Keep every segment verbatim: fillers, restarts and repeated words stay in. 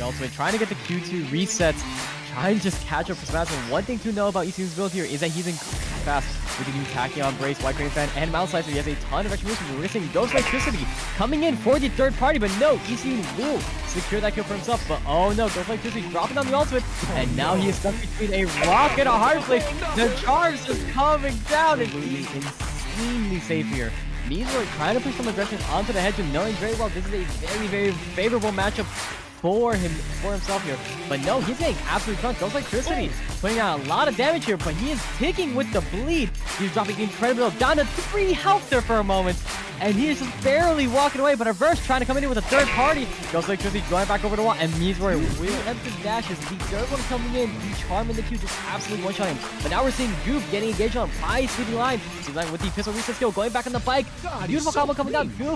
the ultimate, trying to get the Q two resets, trying to just catch up for Sebastian. One thing to know about ECU's build here is that he's in fast with the new Tachyon, Brace, White Crane Fan, and Mount Slicer. He has a ton of extra moves. We're seeing Ghost Electricity coming in for the third party, but no, E C U will secure that kill for himself. But oh no, Ghost Electricity dropping down the ultimate, and now he is stuck between a rock and a hard place. The charge is coming down, and he's insanely safe here. Measler trying to push some aggression onto the hedge, and knowing very well this is a very, very favorable matchup for him, for himself here. But no, he's getting absolutely crunked. Ghost Electricity putting out a lot of damage here, but he is ticking with the bleed. He's dropping incredible down to three health there for a moment, and he is just barely walking away. But Reverse trying to come in with a third party. Ghost Electricity going back over the wall, and Measler will attempt his dashes. The third one coming in, the charm in the queue, just absolutely one-shotting him. But now we're seeing Goop getting engaged on by Sleeping Lion. Sleeping Lion with the pistol reset skill, going back on the bike. God, Beautiful so combo coming mean. down. Goop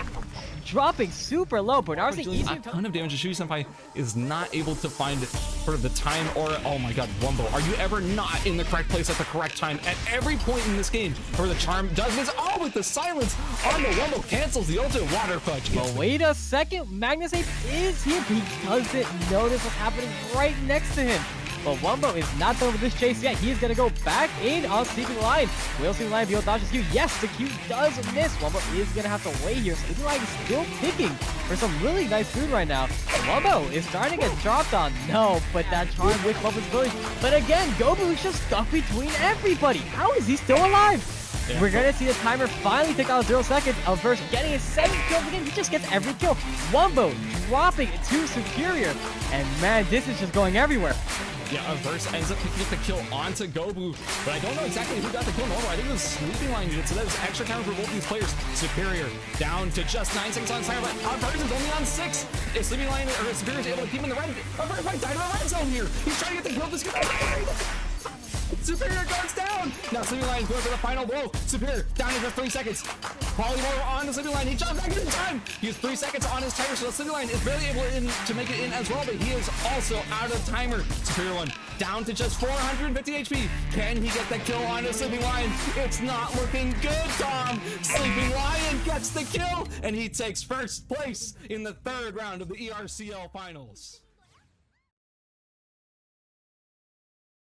dropping super low, but now we're seeing a ton of damage. Shuji Senpai is not able to find sort of the time, or oh my god, Wumbo, are you ever not in the correct place at the correct time at every point in this game? Where the charm does this, oh, with the silence on the Wumbo, cancels the ultimate water fudge. But wait a second, Magnus Ape is here. He doesn't notice what's happening right next to him. But Wumbo is not done with this chase yet. He is going to go back in on Sleeping Lion. Will Sleeping Lion be able to dodge his Q? Yes, the Q does miss. Wumbo is going to have to wait here. Sleeping Lion is still picking for some really nice food right now. Wumbo is starting to get dropped on. No, but that charm with Wumbo's ability. But again, Gobu is just stuck between everybody. How is he still alive? Yeah. We're going to see the timer finally tick out zero seconds. Averse getting his seventh kill of the game. He just gets every kill. Wumbo dropping to Superior. And man, this is just going everywhere. Yeah, Averse ends up picking up the kill onto Gobu, but I don't know exactly who got the kill. Normal, I think it was Sleeping Lion unit, so that was extra time for both these players. Superior down to just nine seconds on timer, but Averse is only on six. If Sleeping Lion or Superior is able to keep him in the red, Averse might die to the red zone here. He's trying to get the kill. This guy. Superior goes down. Now Sleeping Lion is going for the final blow. Superior down to just three seconds. Polymorph on the Sleeping Lion. He jumps back in time. He has three seconds on his timer, so the Sleeping Lion is barely able in, to make it in as well, but he is also out of timer. Superior one down to just four hundred fifty H P. Can he get the kill on the Sleeping Lion? It's not looking good, Tom. Sleeping Lion gets the kill, and he takes first place in the third round of the E R C L finals.